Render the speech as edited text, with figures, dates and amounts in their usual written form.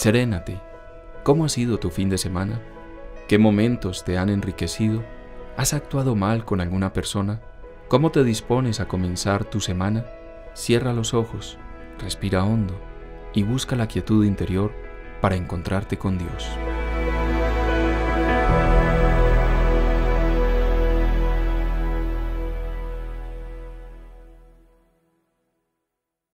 Serénate. ¿Cómo ha sido tu fin de semana? ¿Qué momentos te han enriquecido? ¿Has actuado mal con alguna persona? ¿Cómo te dispones a comenzar tu semana? Cierra los ojos, respira hondo y busca la quietud interior para encontrarte con Dios.